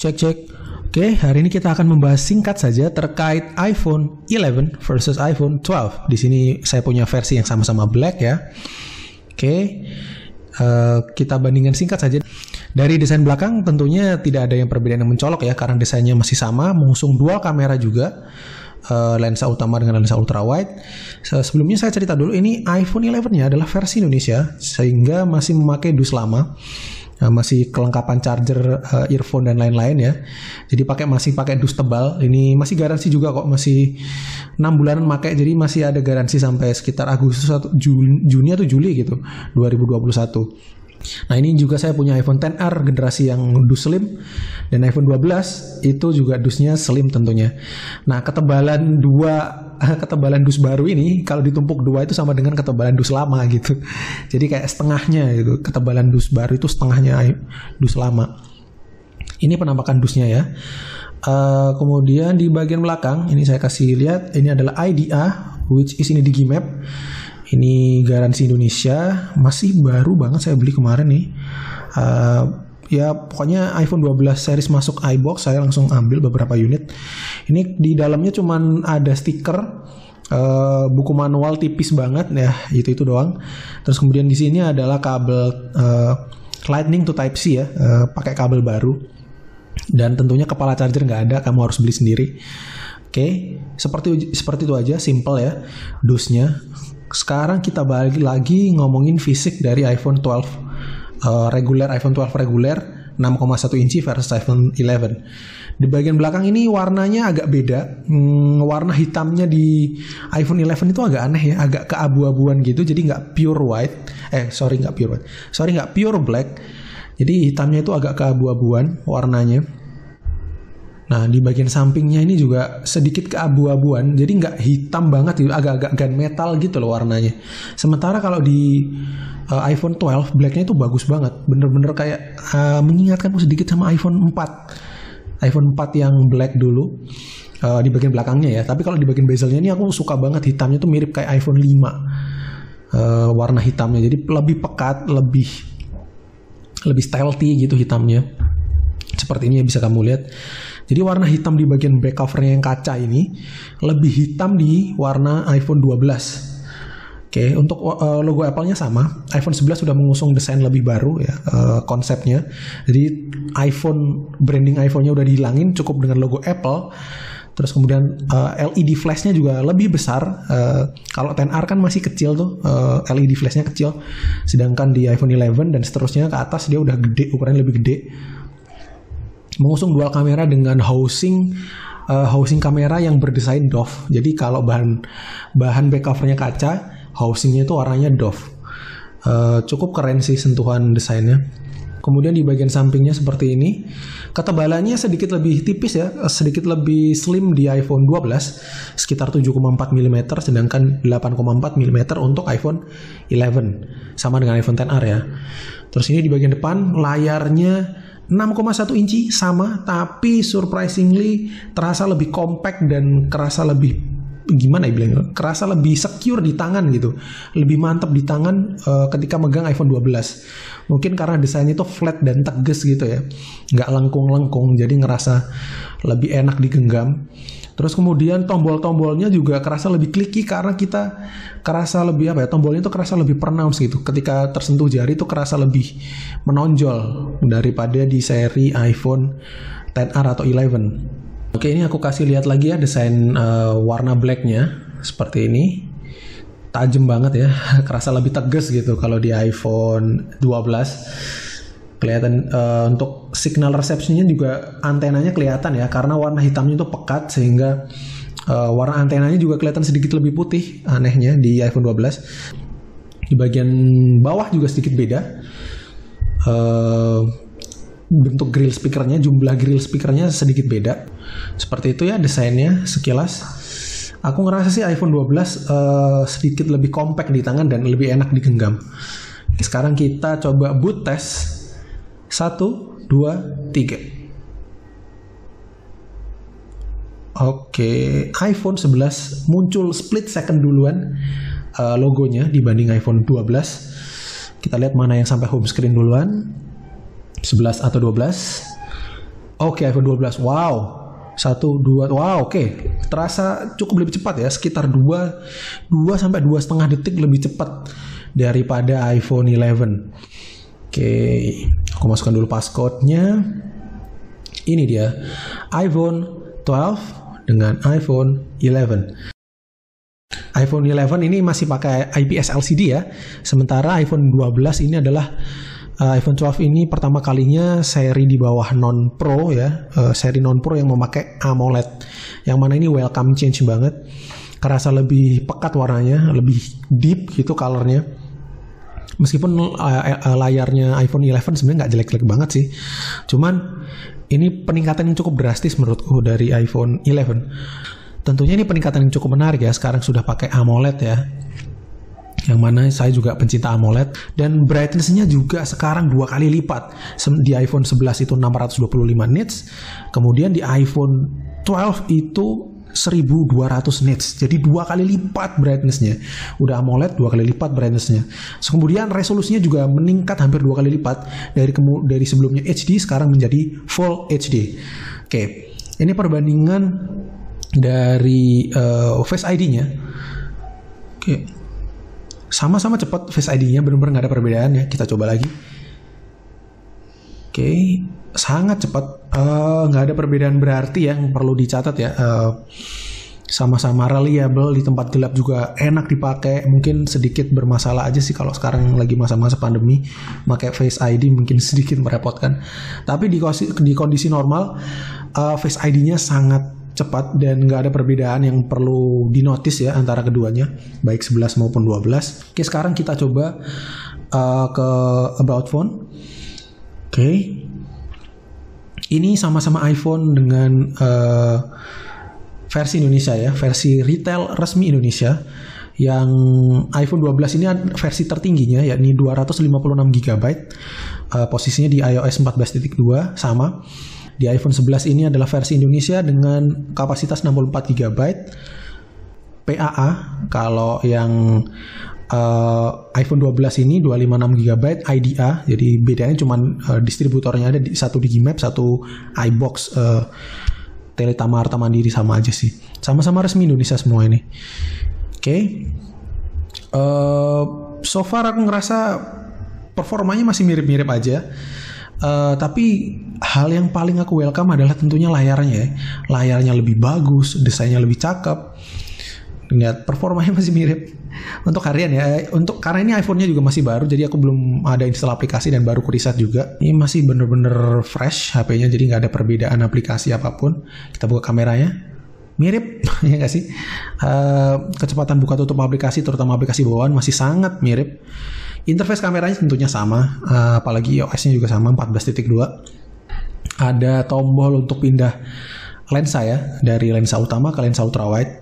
Cek cek. Oke, hari ini kita akan membahas singkat saja terkait iPhone 11 versus iPhone 12. Di sini saya punya versi yang sama-sama black ya. Oke, kita bandingkan singkat saja. Dari desain belakang tentunya tidak ada yang perbedaan yang mencolok ya, karena desainnya masih sama, mengusung dual kamera juga. Lensa utama dengan lensa ultra wide. Sebelumnya saya cerita dulu, ini iPhone 11-nya adalah versi Indonesia, sehingga masih memakai dus lama. Masih kelengkapan charger, earphone dan lain-lain ya. Jadi masih pakai dus tebal. Ini masih garansi juga kok, masih 6 bulanan pakai. Jadi masih ada garansi sampai sekitar Agustus atau Juni atau Juli gitu 2021. Nah, ini juga saya punya iPhone XR generasi yang dus slim, dan iPhone 12 itu juga dusnya slim tentunya. Nah, ketebalan dus baru ini kalau ditumpuk dua itu sama dengan ketebalan dus lama gitu. Jadi kayak setengahnya gitu. Ketebalan dus baru itu setengahnya dus lama. Ini penampakan dusnya ya. Kemudian di bagian belakang ini saya kasih lihat, ini adalah IDA, which is ini Digimap. Ini garansi Indonesia, masih baru banget, saya beli kemarin nih. Ya pokoknya iPhone 12 series masuk iBox, saya langsung ambil beberapa unit. Ini di dalamnya cuman ada stiker, buku manual tipis banget ya, itu doang. Terus kemudian di sini adalah kabel Lightning to Type C ya, pakai kabel baru. Dan tentunya kepala charger nggak ada, kamu harus beli sendiri. Oke, seperti itu aja, simple ya dusnya. Sekarang kita balik lagi ngomongin fisik dari iPhone 12 reguler, iPhone 12 reguler 6,1 inci versus iPhone 11. Di bagian belakang ini warnanya agak beda. Warna hitamnya di iPhone 11 itu agak aneh ya, agak keabu-abuan gitu. Jadi nggak pure white. Nggak pure black. Jadi hitamnya itu agak keabu-abuan warnanya. Nah, di bagian sampingnya ini juga sedikit keabu-abuan, jadi nggak hitam banget, agak-agak gunmetal gitu loh warnanya. Sementara kalau di iPhone 12, blacknya itu bagus banget, bener-bener kayak mengingatkan sedikit sama iPhone 4. iPhone 4 yang black dulu, di bagian belakangnya ya. Tapi kalau di bagian bezelnya ini aku suka banget, hitamnya tuh mirip kayak iPhone 5. Warna hitamnya, jadi lebih pekat, lebih stealthy gitu hitamnya. Seperti ini ya, bisa kamu lihat. Jadi warna hitam di bagian back covernya yang kaca ini lebih hitam di warna iPhone 12. Oke, untuk logo Apple-nya sama. iPhone 11 sudah mengusung desain lebih baru ya, konsepnya. Jadi branding iPhone-nya udah dihilangin, cukup dengan logo Apple. Terus kemudian LED flash-nya juga lebih besar. Kalau XR kan masih kecil tuh, LED flash-nya kecil. Sedangkan di iPhone 11 dan seterusnya ke atas dia udah gede, ukurannya lebih gede. Mengusung dual kamera dengan housing kamera yang berdesain doff. Jadi kalau bahan back covernya kaca, housingnya itu warnanya doff. Cukup keren sih sentuhan desainnya. Kemudian di bagian sampingnya seperti ini. Ketebalannya sedikit lebih tipis ya, sedikit lebih slim di iPhone 12, sekitar 7,4 mm, sedangkan 8,4 mm untuk iPhone 11. Sama dengan iPhone XR ya. Terus ini di bagian depan layarnya 6,1 inci sama, tapi surprisingly terasa lebih compact dan kerasa lebih kerasa lebih secure di tangan gitu, lebih mantap di tangan ketika megang iPhone 12. Mungkin karena desainnya itu flat dan tegas gitu ya, nggak lengkung-lengkung, jadi ngerasa lebih enak digenggam. Terus kemudian tombol-tombolnya juga kerasa lebih clicky karena kita kerasa lebih tombolnya itu kerasa lebih pronounce gitu. Ketika tersentuh jari itu kerasa lebih menonjol daripada di seri iPhone XR atau 11. Oke, ini aku kasih lihat lagi ya desain warna blacknya seperti ini. Tajam banget ya, kerasa lebih tegas gitu kalau di iPhone 12. Kelihatan untuk signal receptionnya juga antenanya kelihatan ya, karena warna hitamnya itu pekat sehingga warna antenanya juga kelihatan sedikit lebih putih anehnya di iPhone 12. Di bagian bawah juga sedikit beda. Bentuk grill speakernya, jumlah grill speakernya sedikit beda. Seperti itu ya desainnya sekilas. Aku ngerasa sih iPhone 12 sedikit lebih compact di tangan dan lebih enak digenggam. Sekarang kita coba boot test. 1, 2, 3. Oke, iPhone 11 muncul split second duluan logonya dibanding iPhone 12. Kita lihat mana yang sampai home screen duluan, 11 atau 12. Oke, iPhone 12. Wow. 1, 2, wow, oke. Terasa cukup lebih cepat ya, sekitar 2 sampai 2,5 detik lebih cepat daripada iPhone 11. Oke, aku masukkan dulu passcode-nya. Ini dia, iPhone 12 dengan iPhone 11. iPhone 11 ini masih pakai IPS LCD ya. Sementara iPhone 12 ini adalah iPhone 12 ini pertama kalinya seri di bawah non Pro ya, seri non Pro yang memakai AMOLED. Yang mana ini welcome change banget. Kerasa lebih pekat warnanya, lebih deep gitu colornya. Meskipun layarnya iPhone 11 sebenarnya nggak jelek-jelek banget sih. Cuman ini peningkatan yang cukup drastis menurutku dari iPhone 11. Tentunya ini peningkatan yang cukup menarik ya. Sekarang sudah pakai AMOLED ya. Yang mana saya juga pencinta AMOLED, dan brightness-nya juga sekarang 2 kali lipat. Di iPhone 11 itu 625 nits, kemudian di iPhone 12 itu 1200 nits, jadi 2 kali lipat brightness-nya. Udah AMOLED 2 kali lipat brightness-nya. Kemudian resolusinya juga meningkat hampir 2 kali lipat dari sebelumnya HD sekarang menjadi Full HD. Oke, ini perbandingan dari Face ID-nya. Oke. Sama-sama cepat Face ID-nya, benar-benar nggak ada perbedaan ya. Kita coba lagi. Oke, sangat cepat. Nggak ada perbedaan berarti yang perlu dicatat ya. Sama-sama reliable, di tempat gelap juga enak dipakai. Mungkin sedikit bermasalah aja sih kalau sekarang lagi masa-masa pandemi, pakai Face ID mungkin sedikit merepotkan. Tapi di kondisi normal, Face ID-nya sangat cepat dan nggak ada perbedaan yang perlu dinotis ya antara keduanya, baik 11 maupun 12. Oke, sekarang kita coba ke About Phone. Oke, ini sama-sama iPhone dengan versi Indonesia ya, versi retail resmi Indonesia. Yang iPhone 12 ini versi tertingginya yakni 256 GB. Posisinya di iOS 14.2 sama. Di iPhone 11 ini adalah versi Indonesia dengan kapasitas 64 GB PAA. Kalau yang iPhone 12 ini 256 GB IDA. Jadi bedanya cuma distributornya ada satu Digimap, satu iBox. Teletama Harta Mandiri sama aja sih. Sama-sama resmi Indonesia semua ini. Oke. So far aku ngerasa performanya masih mirip-mirip aja. Tapi hal yang paling aku welcome adalah tentunya layarnya ya. Layarnya lebih bagus, desainnya lebih cakep. Lihat performanya masih mirip. Untuk harian ya, karena ini iPhone-nya juga masih baru, jadi aku belum ada install aplikasi dan baru riset juga. Ini masih bener-bener fresh HP-nya, jadi nggak ada perbedaan aplikasi apapun. Kita buka kameranya, mirip ya nggak sih? Kecepatan buka tutup aplikasi, terutama aplikasi bawaan masih sangat mirip. Interface kameranya tentunya sama, apalagi iOS-nya juga sama 14.2. Ada tombol untuk pindah lensa ya, dari lensa utama ke lensa ultrawide.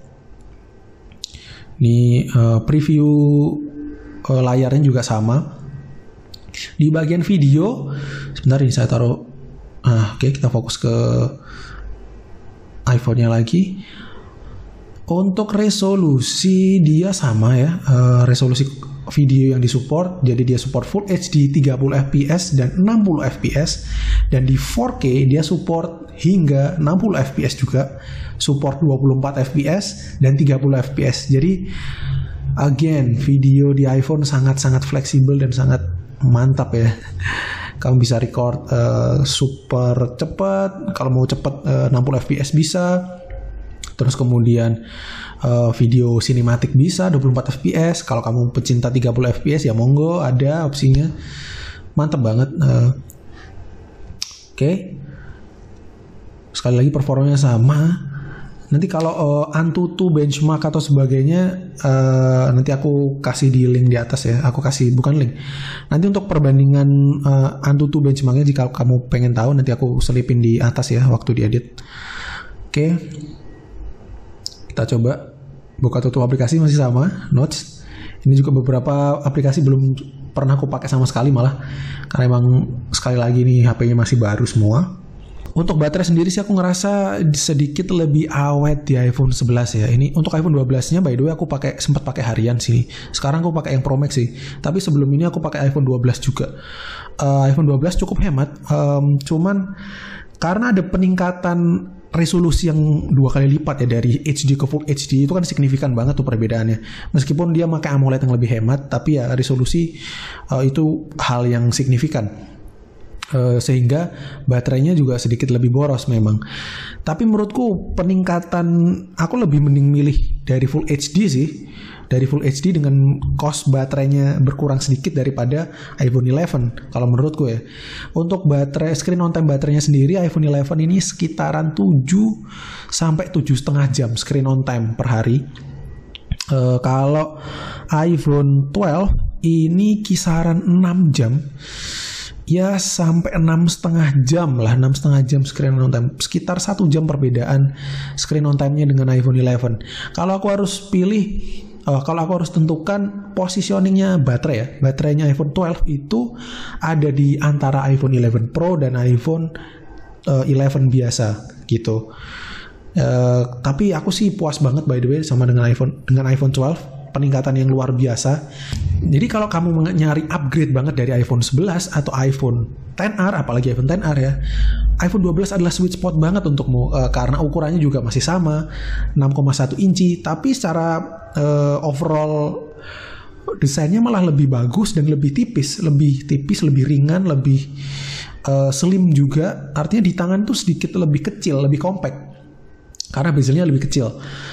Ini preview layarnya juga sama. Di bagian video, sebentar ini saya taruh. Oke, kita fokus ke iPhone-nya lagi. Untuk resolusi dia sama ya, resolusi video yang disupport, jadi dia support Full HD 30 fps dan 60 fps, dan di 4K dia support hingga 60 fps juga, support 24 fps dan 30 fps. Jadi again, video di iPhone sangat-sangat fleksibel dan sangat mantap ya. Kamu bisa record super cepat, kalau mau cepat 60 fps bisa. Terus kemudian video sinematik bisa 24 fps. Kalau kamu pecinta 30 fps ya monggo, ada opsinya. Mantap banget. Oke. Sekali lagi performanya sama. Nanti kalau Antutu benchmark atau sebagainya, nanti aku kasih di link di atas ya. Aku kasih, bukan link. Nanti untuk perbandingan Antutu benchmarknya, jika kamu pengen tahu, nanti aku selipin di atas ya waktu diedit. Oke. Kita coba buka tutup aplikasi masih sama, Notes. Ini juga beberapa aplikasi belum pernah aku pakai sama sekali malah, karena emang sekali lagi nih HP-nya masih baru semua. Untuk baterai sendiri sih aku ngerasa sedikit lebih awet di iPhone 11 ya. Ini untuk iPhone 12-nya by the way aku sempat pakai harian sini. Sekarang aku pakai yang Pro Max sih. Tapi sebelum ini aku pakai iPhone 12 juga. iPhone 12 cukup hemat, cuman karena ada peningkatan resolusi yang 2 kali lipat ya, dari HD ke Full HD. Itu kan signifikan banget tuh perbedaannya. Meskipun dia pakai AMOLED yang lebih hemat, tapi ya resolusi itu hal yang signifikan. Sehingga baterainya juga sedikit lebih boros memang. Tapi menurutku peningkatan, aku lebih mending milih dari Full HD sih. Dari Full HD dengan cost baterainya berkurang sedikit daripada iPhone 11 kalau menurutku ya. Untuk baterai, screen on time baterainya sendiri, iPhone 11 ini sekitaran 7 sampai 7,5 jam screen on time per hari. Kalau iPhone 12 ini kisaran 6 jam. Ya sampai 6,5 jam lah, 6,5 jam screen on time. Sekitar 1 jam perbedaan screen on time-nya dengan iPhone 11. Kalau aku harus pilih, kalau aku harus tentukan positioningnya baterai ya, baterainya iPhone 12 itu ada di antara iPhone 11 Pro dan iPhone 11 biasa gitu. Tapi aku sih puas banget by the way sama dengan iPhone 12. Peningkatan yang luar biasa. Jadi kalau kamu nyari upgrade banget dari iPhone 11 atau iPhone XR, apalagi iPhone XR ya, iPhone 12 adalah sweet spot banget untukmu, karena ukurannya juga masih sama 6,1 inci, tapi secara overall desainnya malah lebih bagus dan lebih tipis, lebih ringan, lebih slim juga. Artinya di tangan tuh sedikit lebih kecil, lebih compact karena bezelnya lebih kecil.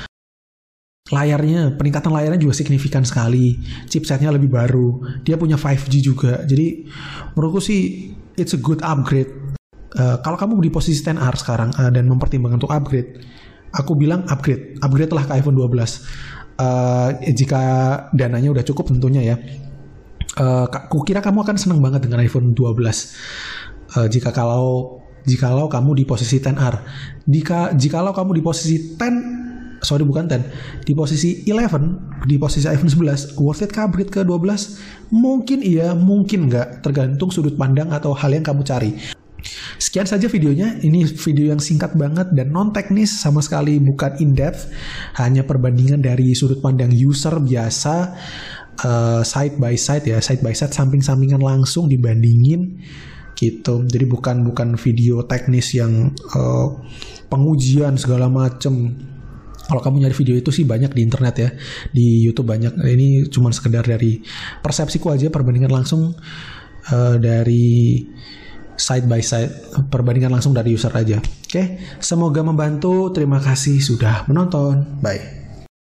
Layarnya, peningkatan layarnya juga signifikan sekali. Chipsetnya lebih baru. Dia punya 5G juga. Jadi menurutku sih it's a good upgrade. Kalau kamu di posisi XR sekarang dan mempertimbangkan untuk upgrade, aku bilang upgrade lah ke iPhone 12. Jika dananya udah cukup tentunya ya. Kukira kamu akan senang banget dengan iPhone 12. Jikalau kamu di posisi XR. Jikalau kamu di posisi di posisi 11, di posisi iPhone 11, worth it kah upgrade ke 12? Mungkin iya, mungkin enggak, tergantung sudut pandang atau hal yang kamu cari. Sekian saja videonya. Ini video yang singkat banget dan non teknis sama sekali, bukan in depth, hanya perbandingan dari sudut pandang user biasa, side by side, samping-sampingan langsung dibandingin gitu. Jadi bukan video teknis yang pengujian segala macem. Kalau kamu nyari video itu sih banyak di internet ya, di YouTube banyak. Ini cuma sekedar dari persepsiku aja, perbandingan langsung dari side by side, perbandingan langsung dari user aja. Oke, semoga membantu. Terima kasih sudah menonton. Bye.